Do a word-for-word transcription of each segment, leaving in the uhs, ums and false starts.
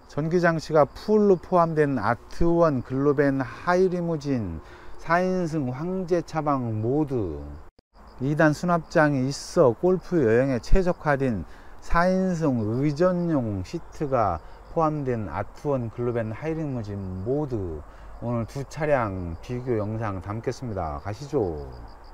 전기장치가 풀로 포함된 아트원 글로벤 하이리무진 사 인승 황제 차방 모드, 이 단 수납장이 있어 골프 여행에 최적화된 사 인승 의전용 시트가 포함된 아트원 글로벤 하이리무진 모드, 오늘 두 차량 비교 영상 담겠습니다. 가시죠.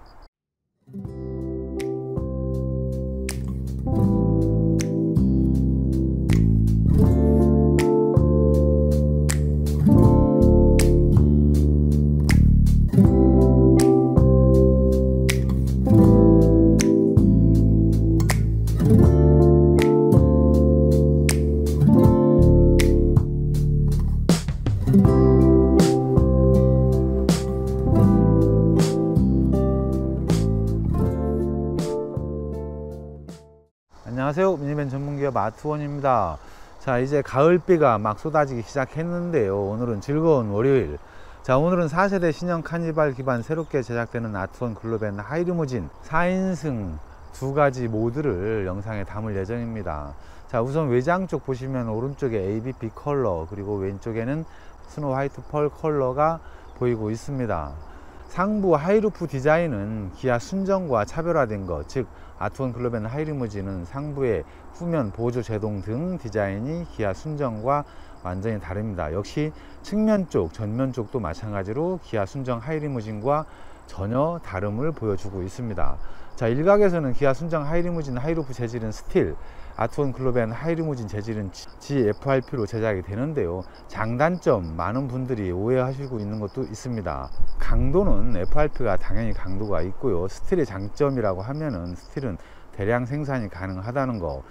안녕하세요. 미니밴 전문기업 아트원입니다. 자, 이제 가을비가 막 쏟아지기 시작했는데요. 오늘은 즐거운 월요일. 자, 오늘은 사 세대 신형 카니발 기반 새롭게 제작되는 아트원 글로벤 하이리무진 사 인승 두 가지 모드를 영상에 담을 예정입니다. 자, 우선 외장 쪽 보시면 오른쪽에 에이비피 컬러, 그리고 왼쪽에는 스노우 화이트 펄 컬러가 보이고 있습니다. 상부 하이루프 디자인은 기아 순정과 차별화된 것, 즉 아트원 글로벤 하이리무진은 상부의 후면 보조 제동 등 디자인이 기아 순정과 완전히 다릅니다. 역시 측면 쪽, 전면 쪽도 마찬가지로 기아 순정 하이리무진과 전혀 다름을 보여주고 있습니다. 자, 일각에서는 기아 순정 하이리무진 하이루프 재질은 스틸, 아트원 글로벤 하이리무진 재질은 지에프알피로 제작이 되는데요. 장단점, 많은 분들이 오해하시고 있는 것도 있습니다. 강도는 에프알피가 당연히 강도가 있고요. 스틸의 장점이라고 하면은 스틸은 대량 생산이 가능하다는 거,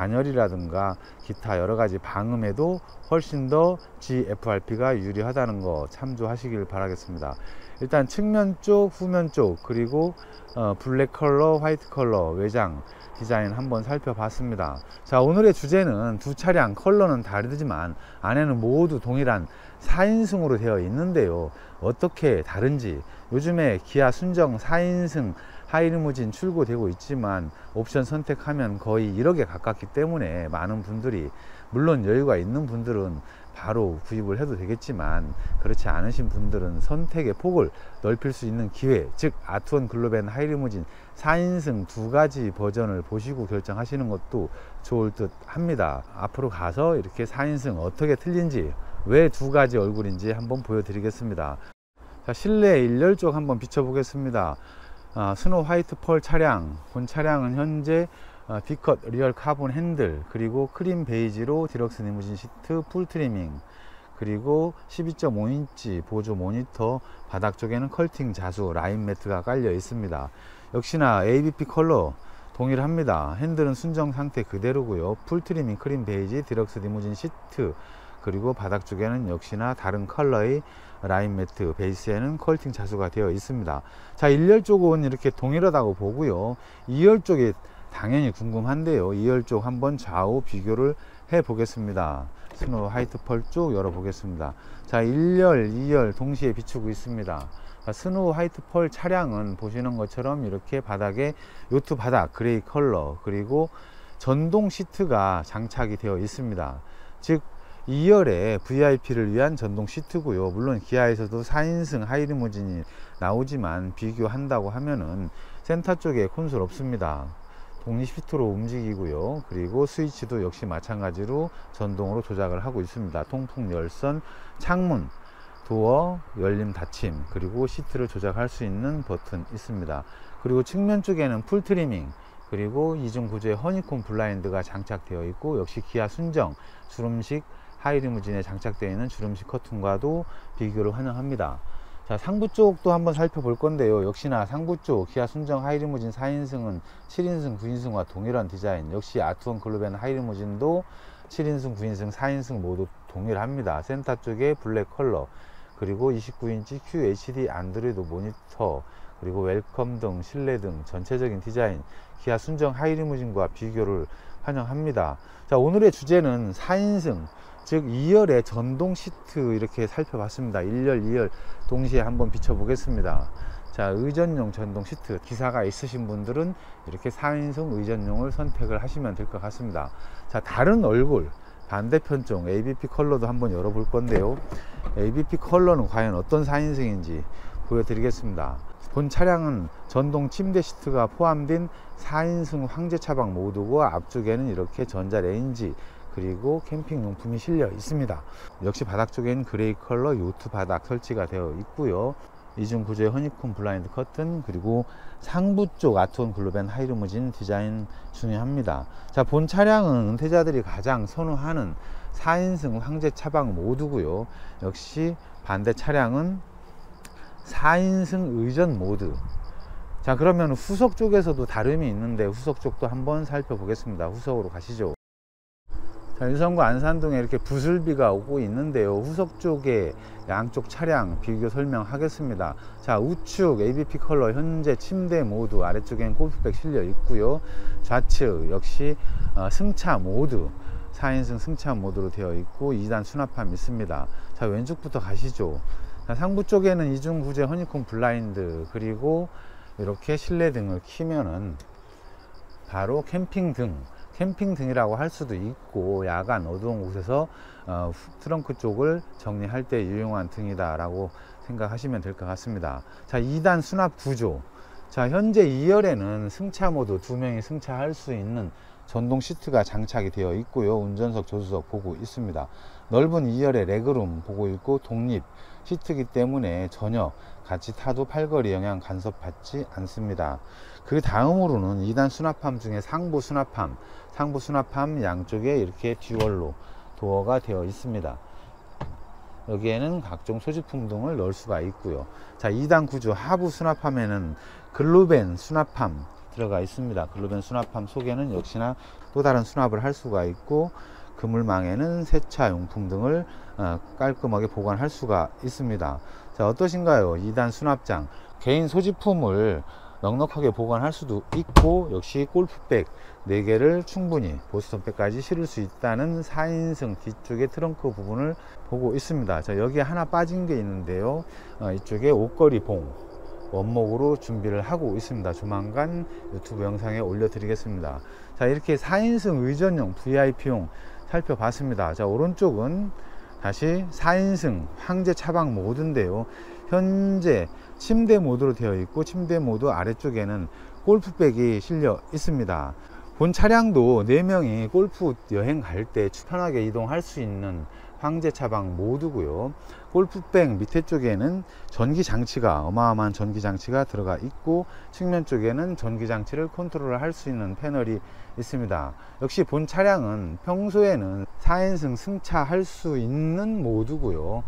단열이라든가 기타 여러가지 방음에도 훨씬 더 지에프알피가 유리하다는 거 참조하시길 바라겠습니다. 일단 측면 쪽, 후면 쪽, 그리고 어, 블랙 컬러, 화이트 컬러 외장 디자인 한번 살펴봤습니다. 자, 오늘의 주제는 두 차량 컬러는 다르지만 안에는 모두 동일한 사 인승으로 되어 있는데요. 어떻게 다른지, 요즘에 기아 순정 사 인승 하이리무진 출고되고 있지만 옵션 선택하면 거의 일억에 가깝기 때문에 많은 분들이, 물론 여유가 있는 분들은 바로 구입을 해도 되겠지만 그렇지 않으신 분들은 선택의 폭을 넓힐 수 있는 기회, 즉 아트원 글로벤 하이리무진 사 인승 두 가지 버전을 보시고 결정하시는 것도 좋을 듯 합니다. 앞으로 가서 이렇게 사 인승 어떻게 틀린지, 왜 두 가지 얼굴인지 한번 보여드리겠습니다. 자, 실내 일렬 쪽 한번 비춰 보겠습니다. 아, 스노우 화이트 펄 차량, 본 차량은 현재 어, B컷 리얼 카본 핸들, 그리고 크림 베이지로 디럭스 리무진 시트 풀 트리밍, 그리고 십이 점 오 인치 보조 모니터, 바닥 쪽에는 컬팅 자수 라인 매트가 깔려 있습니다. 역시나 에이비피 컬러 동일합니다. 핸들은 순정 상태 그대로고요. 풀 트리밍 크림 베이지 디럭스 리무진 시트, 그리고 바닥 쪽에는 역시나 다른 컬러의 라인 매트, 베이스에는 컬팅 자수가 되어 있습니다. 자, 일렬 쪽은 이렇게 동일하다고 보고요. 이열 쪽이 당연히 궁금한데요. 이열 쪽 한번 좌우 비교를 해 보겠습니다. 스노우 화이트 펄 쪽 열어 보겠습니다. 자, 일열, 이열 동시에 비추고 있습니다. 자, 스노우 화이트 펄 차량은 보시는 것처럼 이렇게 바닥에 요트 바닥 그레이 컬러, 그리고 전동 시트가 장착이 되어 있습니다. 즉 이열에 브이아이피를 위한 전동 시트고요. 물론 기아에서도 사 인승 하이리무진이 나오지만 비교한다고 하면은 센터 쪽에 콘솔 없습니다. 독립 시트로 움직이고요. 그리고 스위치도 역시 마찬가지로 전동으로 조작을 하고 있습니다. 통풍 열선, 창문, 도어, 열림 닫힘, 그리고 시트를 조작할 수 있는 버튼 있습니다. 그리고 측면 쪽에는 풀 트리밍, 그리고 이중 구조의 허니콤 블라인드가 장착되어 있고, 역시 기아 순정 주름식 하이리무진에 장착되어 있는 주름식 커튼과도 비교를 환영합니다. 자, 상부 쪽도 한번 살펴볼 건데요. 역시나 상부 쪽 기아 순정 하이리무진 사 인승은 칠 인승, 구 인승과 동일한 디자인, 역시 아트원 글로벤 하이리무진도 칠 인승, 구 인승, 사 인승 모두 동일합니다. 센터 쪽에 블랙 컬러, 그리고 이십구 인치 큐에이치디 안드로이드 모니터, 그리고 웰컴 등, 실내 등 전체적인 디자인 기아 순정 하이리무진과 비교를 환영합니다. 자, 오늘의 주제는 사 인승, 즉 이열의 전동 시트 이렇게 살펴봤습니다. 일열, 이열 동시에 한번 비춰 보겠습니다. 자, 의전용 전동 시트, 기사가 있으신 분들은 이렇게 사 인승 의전용을 선택을 하시면 될 것 같습니다. 자, 다른 얼굴, 반대편 쪽 에이비피 컬러도 한번 열어볼 건데요. 에이비피 컬러는 과연 어떤 사 인승인지 보여드리겠습니다. 본 차량은 전동 침대 시트가 포함된 사 인승 황제 차박 모드고, 앞쪽에는 이렇게 전자 레인지 그리고 캠핑 용품이 실려 있습니다. 역시 바닥 쪽에는 그레이 컬러 요트 바닥 설치가 되어 있고요. 이중 구조의 허니콤 블라인드 커튼, 그리고 상부 쪽 아트원 글로벤 하이루무진 디자인 중요합니다. 자, 본 차량은 은퇴자들이 가장 선호하는 사 인승 황제 차박 모드고요. 역시 반대 차량은 사 인승 의전 모드. 자, 그러면 후석 쪽에서도 다름이 있는데 후석 쪽도 한번 살펴보겠습니다. 후석으로 가시죠. 자, 유성구 안산동에 이렇게 부슬비가 오고 있는데요. 후석 쪽에 양쪽 차량 비교 설명하겠습니다. 자, 우측 에이비피 컬러 현재 침대 모드, 아래쪽엔 골프백 실려 있고요. 좌측 역시 어, 승차 모드, 사 인승 승차 모드로 되어 있고 이 단 수납함 있습니다. 자, 왼쪽부터 가시죠. 자, 상부 쪽에는 이중 구제 허니콤 블라인드, 그리고 이렇게 실내 등을 키면은 바로 캠핑 등, 캠핑 등이라고 할 수도 있고, 야간 어두운 곳에서 어, 트렁크 쪽을 정리할 때 유용한 등이다 라고 생각하시면 될 것 같습니다. 자, 이 단 수납 구조. 자, 현재 이 열에는 승차 모드 두 명이 승차할 수 있는 전동 시트가 장착이 되어 있고요. 운전석 조수석 보고 있습니다. 넓은 이 열에 레그룸 보고 있고, 독립 시트이기 때문에 전혀 같이 타도 팔걸이 영향 간섭받지 않습니다. 그 다음으로는 이 단 수납함 중에 상부 수납함, 상부 수납함 양쪽에 이렇게 듀얼로 도어가 되어 있습니다. 여기에는 각종 소지품 등을 넣을 수가 있고요. 자, 이 단 구조 하부 수납함에는 글로벤 수납함 들어가 있습니다. 글로벤 수납함 속에는 역시나 또 다른 수납을 할 수가 있고, 그물망에는 세차 용품 등을 깔끔하게 보관할 수가 있습니다. 자, 어떠신가요? 이 단 수납장, 개인 소지품을 넉넉하게 보관할 수도 있고, 역시 골프백 네 개를 충분히 보스턴백까지 실을 수 있다는 사 인승 뒤쪽에 트렁크 부분을 보고 있습니다. 자, 여기에 하나 빠진 게 있는데요. 어, 이쪽에 옷걸이 봉 원목으로 준비를 하고 있습니다. 조만간 유튜브 영상에 올려 드리겠습니다. 자, 이렇게 사 인승 의전용 브이아이피용 살펴봤습니다. 자, 오른쪽은 다시 사 인승 황제 차박 모드인데요. 현재 침대 모드로 되어 있고, 침대 모드 아래쪽에는 골프백이 실려 있습니다. 본 차량도 네 명이 골프 여행 갈 때 편하게 이동할 수 있는 황제 차박 모드고요. 골프백 밑에 쪽에는 전기 장치가, 어마어마한 전기 장치가 들어가 있고, 측면 쪽에는 전기 장치를 컨트롤 할 수 있는 패널이 있습니다. 역시 본 차량은 평소에는 사 인승 승차할 수 있는 모드고요.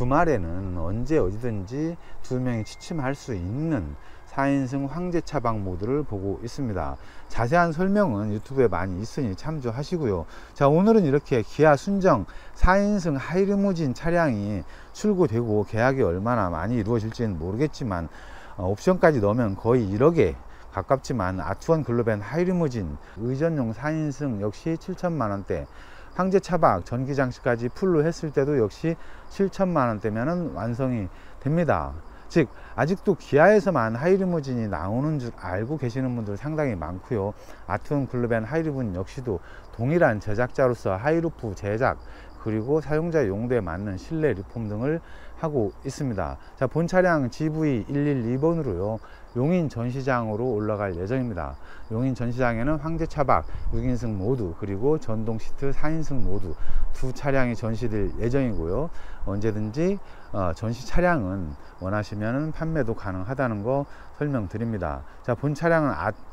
주말에는 언제 어디든지 두 명이 취침할 수 있는 사 인승 황제 차박 모드를 보고 있습니다. 자세한 설명은 유튜브에 많이 있으니 참조하시고요. 자, 오늘은 이렇게 기아 순정 사 인승 하이리무진 차량이 출고되고 계약이 얼마나 많이 이루어질지는 모르겠지만, 어, 옵션까지 넣으면 거의 일억에 가깝지만, 아트원 글로벤 하이리무진 의전용 사 인승 역시 칠천만 원대, 황제 차박 전기 장치까지 풀로 했을 때도 역시 칠천만 원대면 완성이 됩니다. 즉, 아직도 기아에서만 하이리무진이 나오는 줄 알고 계시는 분들 상당히 많고요. 아트원 글로벤 하이리무진 역시도 동일한 제작자로서 하이루프 제작, 그리고 사용자 용도에 맞는 실내 리폼 등을 하고 있습니다. 자, 본 차량 지브이 일일이 번으로요 용인 전시장으로 올라갈 예정입니다. 용인 전시장에는 황제 차박 육 인승 모두, 그리고 전동 시트 사 인승 모두 두 차량이 전시될 예정이고요. 언제든지 어, 전시 차량은 원하시면 판매도 가능하다는 거 설명드립니다. 자, 본 차량은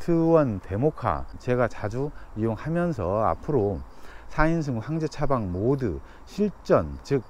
아트원 데모카, 제가 자주 이용하면서 앞으로 사 인승 황제 차박 모드 실전, 즉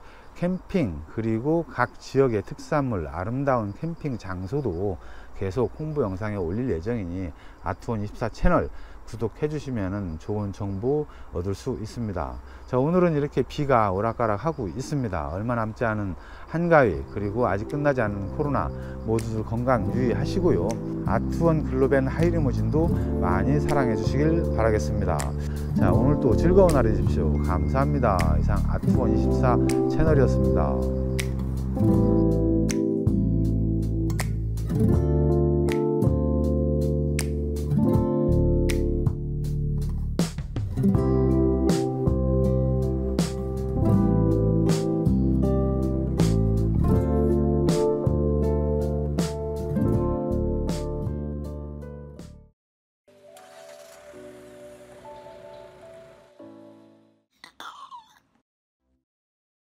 캠핑, 그리고 각 지역의 특산물, 아름다운 캠핑 장소도 계속 홍보 영상에 올릴 예정이니 아트원 이십사 채널 구독해 주시면 좋은 정보 얻을 수 있습니다. 자, 오늘은 이렇게 비가 오락가락 하고 있습니다. 얼마 남지 않은 한가위, 그리고 아직 끝나지 않은 코로나, 모두들 건강 유의하시고요. 아트원 글로벤 하이리무진도 많이 사랑해 주시길 바라겠습니다. 자, 오늘도 즐거운 하루 되십시오. 감사합니다. 이상 아트원 이십사 채널이었습니다.